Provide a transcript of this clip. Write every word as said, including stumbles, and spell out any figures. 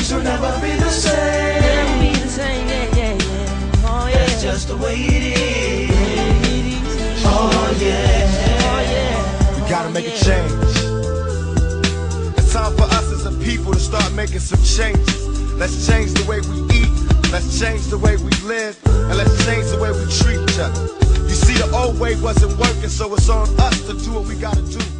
Things will never be the same. Never be the same, yeah, yeah, yeah. Oh yeah. That's just the way it is. Oh yeah. Oh yeah. We gotta oh, make yeah. a change. It's time for us as a people to start making some changes. Let's change the way we eat. Let's change the way we live. And let's change the way we treat each other. You see, the old way wasn't working, so it's on us to do what we gotta do.